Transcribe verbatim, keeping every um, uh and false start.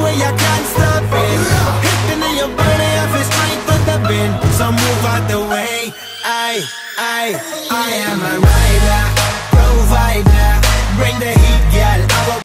way you can't stop it. Hitting in your body, I feel straight to the bin. So move out the way. I, I, I am a rider.